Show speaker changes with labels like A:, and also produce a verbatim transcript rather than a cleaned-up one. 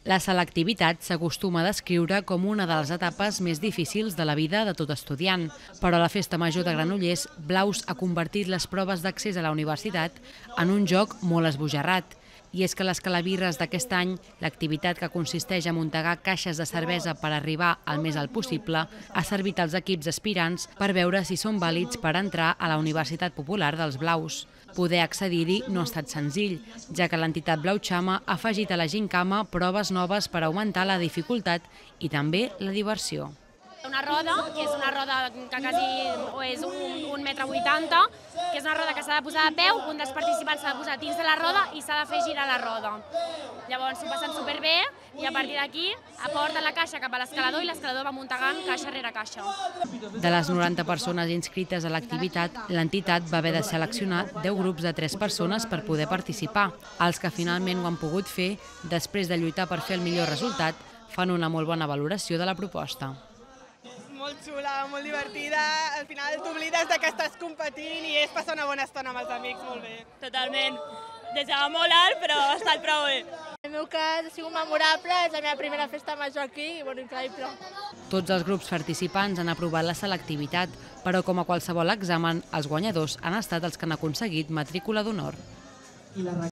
A: La selectivitat s'acostuma a descriure com una de les etapes més difícils de la vida de tot estudiant, però a la Festa Major de Granollers, Blaus ha convertit les proves d'accés a la universitat en un joc molt esbojarrat. I és que les calabirres d'aquest any, l'activitat que consisteix a muntegar caixes de cervesa per arribar al més alt possible, ha servit als equips aspirants per veure si són vàlids per entrar a la Universitat Popular dels Blaus. Poder accedir-hi no ha estat senzill, ja que l'entitat Blauxama ha afegit a la Gimcama proves noves per augmentar la dificultat i també la diversió.
B: Una roda, que és una roda que quasi és un, un metre vuitanta, que és una roda que s'ha de posar de peu, un dels participants s'ha de posar dins de la roda i s'ha de fer girar la roda. Llavors s'ho passen superbé i a partir d'aquí aporten la caixa cap a l'escalador i l'escalador va muntegant caixa rere caixa.
A: De les noranta persones inscrites a l'activitat, l'entitat va haver de seleccionar deu grups de tres persones per poder participar. Els que finalment ho han pogut fer, després de lluitar per fer el millor resultat, fan una molt bona valoració de la proposta.
C: Molt xula, molt divertida, al final t'oblides que estàs competint i és passar una bona estona amb els amics, molt bé.
D: Totalment, deixava molt alt però ha estat prou bé.
E: En el meu cas ha sigut memorable, és la meva primera festa major aquí i bueno, increïble.
A: Tots els grups participants han aprovat la selectivitat, però com a qualsevol examen, els guanyadors han estat els que han aconseguit matrícula d'honor.